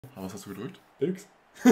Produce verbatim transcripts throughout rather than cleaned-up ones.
Aber was hast du gedrückt? X.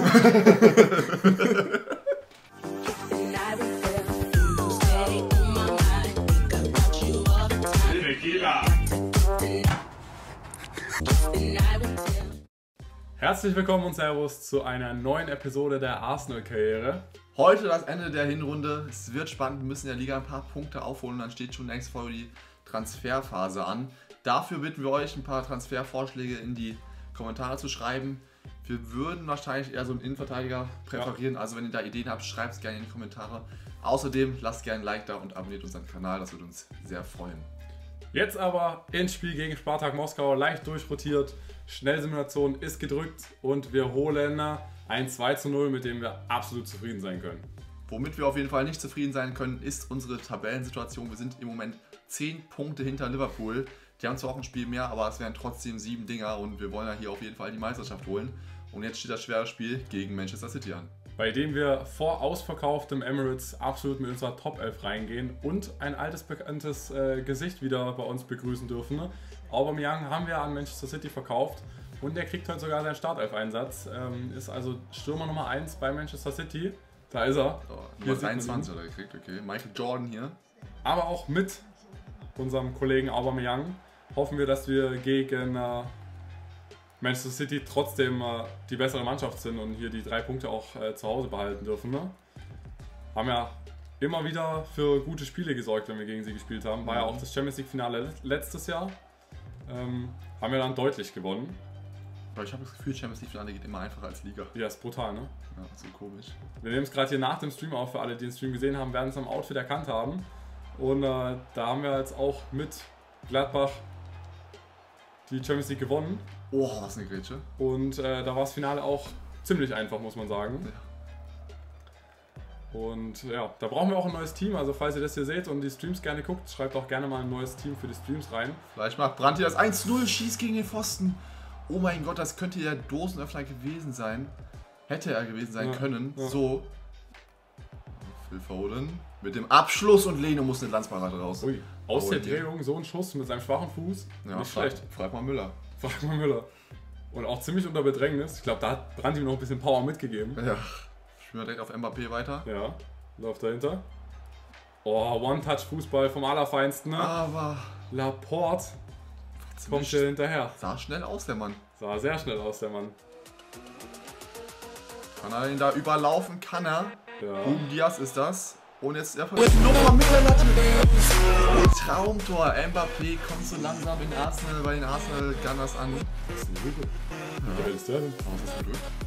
Herzlich willkommen und Servus zu einer neuen Episode der Arsenal-Karriere. Heute das Ende der Hinrunde. Es wird spannend, wir müssen in der Liga ein paar Punkte aufholen und dann steht schon längst vor die Transferphase an. Dafür bitten wir euch, ein paar Transfervorschläge in die Kommentare zu schreiben. Wir würden wahrscheinlich eher so einen Innenverteidiger präferieren, ja. Also wenn ihr da Ideen habt, schreibt es gerne in die Kommentare. Außerdem lasst gerne ein Like da und abonniert unseren Kanal, das würde uns sehr freuen. Jetzt aber ins Spiel gegen Spartak Moskau, leicht durchrotiert, Schnellsimulation ist gedrückt und wir holen ein zwei zu null, mit dem wir absolut zufrieden sein können. Womit wir auf jeden Fall nicht zufrieden sein können, ist unsere Tabellensituation. Wir sind im Moment zehn Punkte hinter Liverpool. Die haben zwar auch ein Spiel mehr, aber es wären trotzdem sieben Dinger und wir wollen ja hier auf jeden Fall die Meisterschaft holen. Und jetzt steht das schwere Spiel gegen Manchester City an. Bei dem wir vor ausverkauftem Emirates absolut mit unserer Top elf reingehen und ein altes, bekanntes äh, Gesicht wieder bei uns begrüßen dürfen. Ne? Aubameyang haben wir an Manchester City verkauft und der kriegt heute sogar seinen Startelf-Einsatz. Ähm, ist also Stürmer Nummer eins bei Manchester City. Da ist er. So, Nummer dreiundzwanzig hat er gekriegt, okay. Michael Jordan hier. Aber auch mit unserem Kollegen Aubameyang hoffen wir, dass wir gegen äh, Manchester City trotzdem äh, die bessere Mannschaft sind und hier die drei Punkte auch äh, zu Hause behalten dürfen. Ne? Haben ja immer wieder für gute Spiele gesorgt, wenn wir gegen sie gespielt haben. War ja auch das Champions League Finale letztes Jahr. Ähm, haben wir dann deutlich gewonnen. Aber ich habe das Gefühl, Champions League Finale geht immer einfacher als Liga. Ja, ist brutal, ne? Ja, so komisch. Wir nehmen es gerade hier nach dem Stream auf. Für alle, die den Stream gesehen haben, werden es am Outfit erkannt haben. Und äh, da haben wir jetzt auch mit Gladbach die Champions League gewonnen. Oh, was eine Grätsche. Und äh, da war das Finale auch ziemlich einfach, muss man sagen. Ja. Und ja, da brauchen wir auch ein neues Team. Also falls ihr das hier seht und die Streams gerne guckt, schreibt auch gerne mal ein neues Team für die Streams rein. Vielleicht macht Brandt hier das eins null, schießt gegen den Pfosten. Oh mein Gott, das könnte ja Dosenöffner gewesen sein. Hätte er gewesen sein ja, können. Ja. So. Phil Foden mit dem Abschluss und Leno muss eine Glanzparade raus. Ui, aus der Drehung so ein Schuss mit seinem schwachen Fuß. Ja, nicht frag, schlecht. Frag mal Müller. Frag mal Müller. Und auch ziemlich unter Bedrängnis. Ich glaube, da hat Brandt ihm noch ein bisschen Power mitgegeben. Ja. Spielen wir direkt auf Mbappé weiter. Ja, läuft dahinter. Oh, One-Touch-Fußball vom Allerfeinsten. Ne? Aber Laporte kommt hier hinterher. Sah schnell aus, der Mann. Sah sehr schnell aus, der Mann. Kann er ihn da überlaufen? Kann er. Ja. Ruben Diaz ist das. Und jetzt der Nummer mit der Latte. Traumtor. Mbappé kommt so langsam in Arsenal bei den Arsenal Gunners an. Das ist ein Jubel. Wie geil ist der denn? Oh, was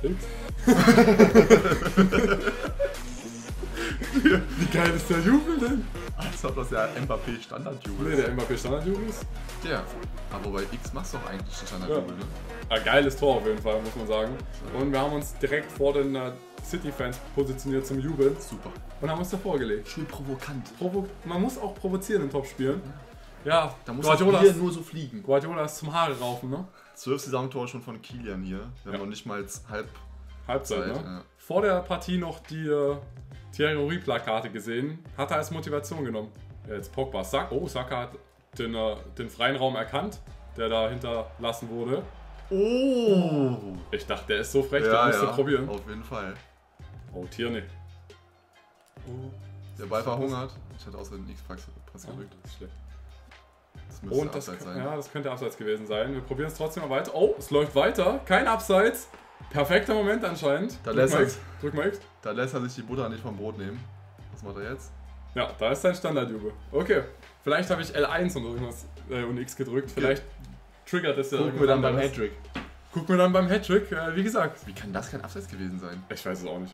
ist das X. Wie geil ist der Jubel denn? Als ob das ja Mbappé Standardjubel Nee, ist. der Mbappé Standardjubel ist. Der. Aber bei X machst du doch eigentlich den Standardjubel, Ja. ne? Ein geiles Tor auf jeden Fall, muss man sagen. Und wir haben uns direkt vor den uh, City-Fans positioniert zum Jubeln. Super. Und haben uns davor gelegt. Schön provokant. Provo man muss auch provozieren in Topspielen. Ja, Da muss Guardiola hier ist, nur so fliegen. Guardiola ist zum Haare raufen, ne? Zwölf Saisontore schon von Kilian hier. Wir Ja. haben noch nicht mal halb Halbzeit, Zeit, ne? ja. Vor der Partie noch die uh, Thierry Henry-Plakate gesehen. Hat er als Motivation genommen. Ja, jetzt Pogba. Sack, oh, Saka hat den, uh, den freien Raum erkannt, der da hinterlassen wurde. Oh! Ich dachte, der ist so frech, Ja, der musste ja, probieren. auf jeden Fall. Oh, Tierney. Oh. Der Ball verhungert. Ich hatte außerdem den X-Pass Ah, gedrückt. das ist schlecht. Das müsste Und das, abseits kann- sein. ja, das könnte abseits gewesen sein. Wir probieren es trotzdem mal weiter. Oh, es läuft weiter. Kein Abseits. Perfekter Moment anscheinend. Da Drück lässt mal er- X. Drück mal X. Da lässt er sich die Butter nicht vom Brot nehmen. Was macht er jetzt? Ja, da ist sein Standardjubel. Okay. Vielleicht habe ich L eins und irgendwas äh, und X gedrückt. Vielleicht triggert das ja Gucken wir dann beim anderes. Hattrick. Gucken wir dann beim Hattrick. Äh, wie gesagt. Wie kann das kein Abseits gewesen sein? Ich weiß es auch nicht.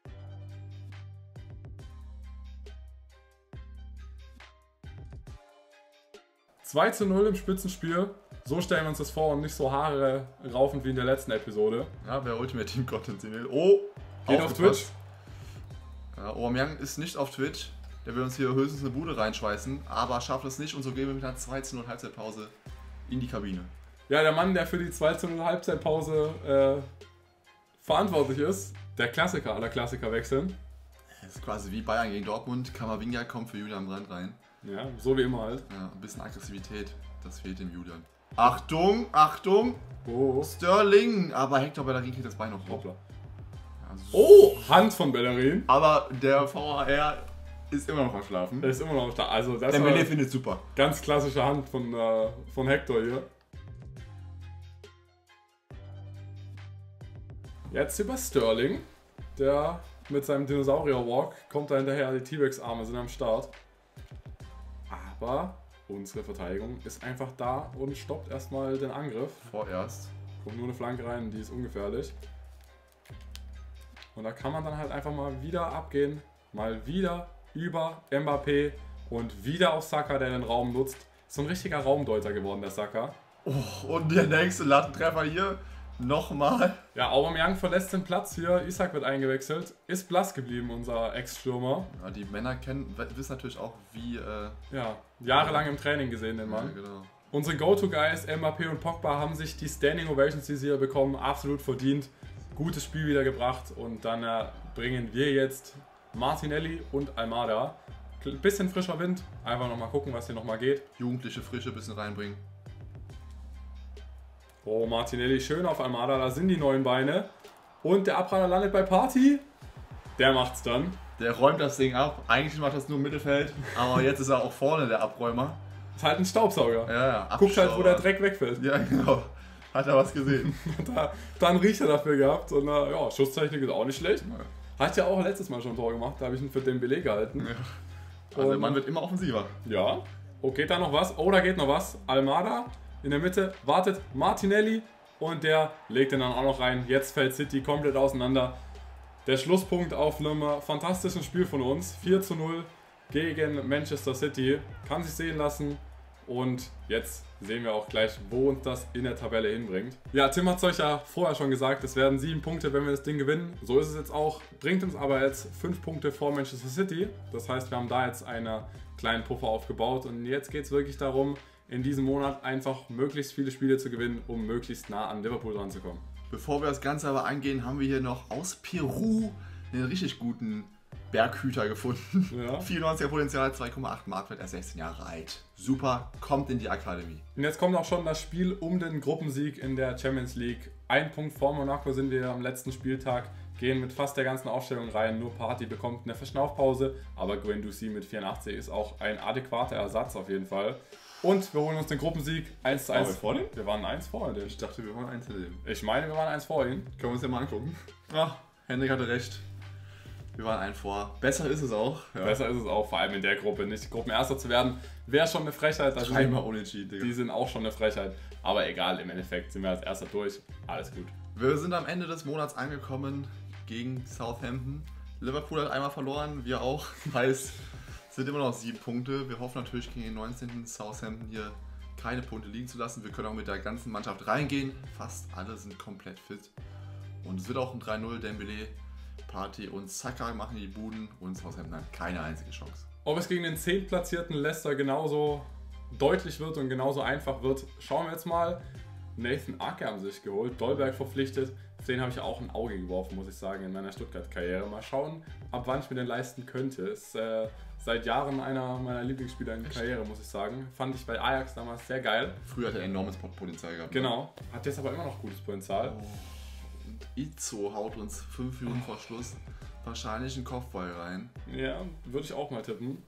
zwei zu null im Spitzenspiel. So stellen wir uns das vor und nicht so Haare raufend wie in der letzten Episode. Ja, wer Ultimate Team Content sehen will. Oh! Geht auf Twitch. Ja, Aubameyang ist nicht auf Twitch. Der will uns hier höchstens eine Bude reinschweißen, aber schafft es nicht und so gehen wir mit einer zwei zu null Halbzeitpause in die Kabine. Ja, der Mann, der für die zwei zu null Halbzeitpause äh, verantwortlich ist, der Klassiker aller Klassiker wechseln. Das ist quasi wie Bayern gegen Dortmund. Kamavinga kommt für Julian Brandt rein. Ja, so wie immer halt. Ja, ein bisschen Aggressivität, das fehlt dem Julian. Achtung, Achtung. Oh. Sterling. Aber Hector Bellerin kriegt das Bein noch hoch. Hoppla. Ja, so. Oh, Hand von Bellerin. Aber der V A R ist immer noch am Schlafen. Der ist immer noch da. Also das Der war Melee findet super. ganz klassische Hand von, äh, von Hector hier. Jetzt über Sterling. Der mit seinem Dinosaurier-Walk kommt da hinterher. Die T-Rex-Arme sind am Start. Aber unsere Verteidigung ist einfach da und stoppt erstmal den Angriff. Vorerst. Kommt nur eine Flanke rein, die ist ungefährlich. Und da kann man dann halt einfach mal wieder abgehen. Mal wieder über Mbappé und wieder auf Saka, der den Raum nutzt. So ein richtiger Raumdeuter geworden, der Saka. Oh, und der nächste Lattentreffer hier. Nochmal. Ja, Aubameyang verlässt den Platz hier. Isak wird eingewechselt. Ist blass geblieben, unser Ex-Stürmer. Ja, die Männer kennen, wissen natürlich auch, wie. Äh, Ja, jahrelang im Training gesehen, den Mann. Ja, genau. Unsere Go-To-Guys, Mbappé und Pogba, haben sich die Standing Ovations, die sie hier bekommen, absolut verdient. Gutes Spiel wieder gebracht und dann äh, bringen wir jetzt Martinelli und Almada. Bisschen frischer Wind, einfach nochmal gucken, was hier nochmal geht. Jugendliche Frische ein bisschen reinbringen. Oh, Martinelli schön auf Almada, da sind die neuen Beine. Und der Abpraller landet bei Party. Der macht's dann. Der räumt das Ding ab. Eigentlich macht das nur im Mittelfeld, aber jetzt ist er auch vorne, der Abräumer. Ist halt ein Staubsauger. Ja, ja. Guckt halt, wo der Dreck wegfällt. Ja, genau. Hat er was gesehen. da, da einen Riecher dafür gehabt und äh, ja, Schusstechnik ist auch nicht schlecht. Ja. Hat ja auch letztes Mal schon ein Tor gemacht, da habe ich ihn für den Beleg gehalten. Ja. Also der Mann wird immer offensiver. Ja. Oh, geht da noch was? Oh, da geht noch was. Almada in der Mitte wartet Martinelli und der legt den dann auch noch rein. Jetzt fällt City komplett auseinander. Der Schlusspunkt auf einem fantastischen Spiel von uns. vier zu null gegen Manchester City. Kann sich sehen lassen. Und jetzt sehen wir auch gleich, wo uns das in der Tabelle hinbringt. Ja, Tim hat es euch ja vorher schon gesagt, es werden sieben Punkte, wenn wir das Ding gewinnen. So ist es jetzt auch. Bringt uns aber jetzt fünf Punkte vor Manchester City. Das heißt, wir haben da jetzt einen kleinen Puffer aufgebaut. Und jetzt geht es wirklich darum, in diesem Monat einfach möglichst viele Spiele zu gewinnen, um möglichst nah an Liverpool dran zu kommen. Bevor wir das Ganze aber angehen, haben wir hier noch aus Peru einen richtig guten Berghüter gefunden. Ja. vierundneunziger Potenzial, zwei Komma acht Marktwert, er ist sechzehn Jahre alt. Super, kommt in die Akademie. Und jetzt kommt auch schon das Spiel um den Gruppensieg in der Champions League. Ein Punkt vor Monaco sind wir am letzten Spieltag, gehen mit fast der ganzen Aufstellung rein. Nur Party bekommt eine Verschnaufpause, aber Guendouzi mit vierundachtzig ist auch ein adäquater Ersatz auf jeden Fall. Und wir holen uns den Gruppensieg eins zu eins. Waren wir vor dem? Wir waren eins vor dem. Ich dachte, wir waren eins in dem. Ich meine, wir waren eins vor ihm. Können wir uns ja mal angucken. Ach, Henrik hatte recht. Wir waren ein vor. Besser ist es auch. Ja. Besser ist es auch, vor allem in der Gruppe. Nicht Gruppenerster zu werden, wäre schon eine Frechheit. Also Dreimal unentschieden, Digga. die sind auch schon eine Frechheit. Aber egal, im Endeffekt sind wir als Erster durch. Alles gut. Wir sind am Ende des Monats angekommen gegen Southampton. Liverpool hat einmal verloren, wir auch. Heißt, es sind immer noch sieben Punkte. Wir hoffen natürlich gegen den neunzehnten Southampton hier keine Punkte liegen zu lassen. Wir können auch mit der ganzen Mannschaft reingehen. Fast alle sind komplett fit. Und es wird auch ein drei null. Dembélé, Party und Saka machen die Buden und Southampton hat keine einzige Chance. Ob es gegen den zehntplatzierten Leicester genauso deutlich wird und genauso einfach wird, schauen wir jetzt mal. Nathan Ake haben sich geholt, Dolberg verpflichtet. Auf den habe ich auch ein Auge geworfen, muss ich sagen, in meiner Stuttgart-Karriere. Mal schauen, ab wann ich mir den leisten könnte. Ist äh, seit Jahren einer meiner Lieblingsspieler in der Karriere, muss ich sagen. Fand ich bei Ajax damals sehr geil. Früher hat er enormes Potenzial gehabt. Genau, hat jetzt aber immer noch gutes Potenzial. Oh. Und Izzo haut uns fünf Minuten vor Schluss wahrscheinlich einen Kopfball rein. Ja, würde ich auch mal tippen.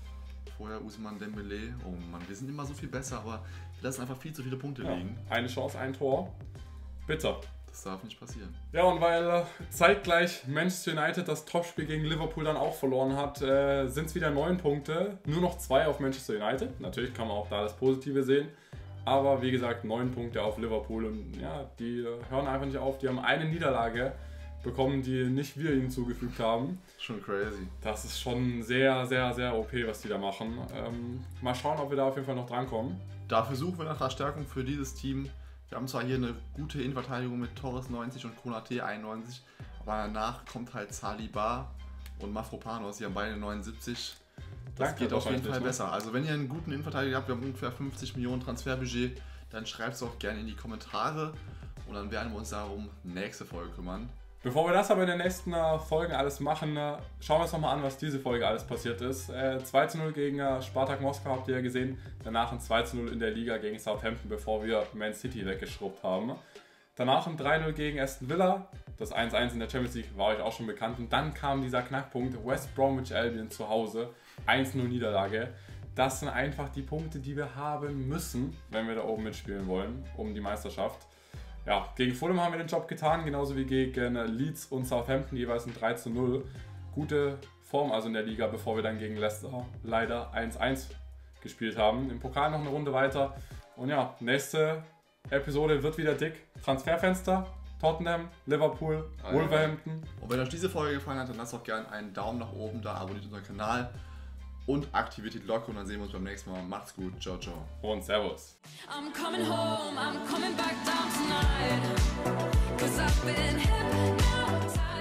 Vorher Ousmane Dembélé. Oh Mann, wir sind immer so viel besser, aber wir lassen einfach viel zu viele Punkte Ja, liegen. eine Chance, ein Tor. Bitter. Das darf nicht passieren. Ja, und weil äh, zeitgleich Manchester United das Topspiel gegen Liverpool dann auch verloren hat, äh, sind es wieder neun Punkte. Nur noch zwei auf Manchester United. Natürlich kann man auch da das Positive sehen. Aber wie gesagt, neun Punkte auf Liverpool. Und ja, die äh, hören einfach nicht auf. Die haben eine Niederlage bekommen, die nicht wir ihnen zugefügt haben. Schon crazy. Das ist schon sehr, sehr, sehr O P, was die da machen. Ähm, mal schauen, ob wir da auf jeden Fall noch drankommen. Dafür suchen wir nach Verstärkung für dieses Team. Wir haben zwar hier eine gute Innenverteidigung mit Torres neunzig und Konate einundneunzig, aber danach kommt halt Saliba und Mafropanos, die haben beide neunundsiebzig. Das Danke, geht auf jeden Fall ne? besser. Also wenn ihr einen guten Innenverteidiger habt, wir haben ungefähr fünfzig Millionen Transferbudget, dann schreibt es auch gerne in die Kommentare und dann werden wir uns darum nächste Folge kümmern. Bevor wir das aber in den nächsten äh, Folgen alles machen, äh, schauen wir uns nochmal an, was diese Folge alles passiert ist. Äh, zwei zu null gegen äh, Spartak Moskau habt ihr ja gesehen, danach ein zwei zu null in der Liga gegen Southampton, bevor wir Man City weggeschrubbt haben. Danach ein drei null gegen Aston Villa, das eins eins in der Champions League war euch auch schon bekannt. Und dann kam dieser Knackpunkt, West Bromwich Albion zu Hause, eins null Niederlage. Das sind einfach die Punkte, die wir haben müssen, wenn wir da oben mitspielen wollen, um die Meisterschaft. Ja, gegen Fulham haben wir den Job getan, genauso wie gegen Leeds und Southampton, jeweils ein drei zu null. Gute Form also in der Liga, bevor wir dann gegen Leicester leider eins eins gespielt haben. Im Pokal noch eine Runde weiter. Und ja, nächste Episode wird wieder dick. Transferfenster, Tottenham, Liverpool, ah, Wolverhampton. Ja. Und wenn euch diese Folge gefallen hat, dann lasst doch gerne einen Daumen nach oben da, abonniert unseren Kanal und aktiviert die Glocke und dann sehen wir uns beim nächsten Mal. Macht's gut, ciao, ciao. Und Servus. I'm coming home, I'm coming back down tonight, 'cause I've been hypnotized.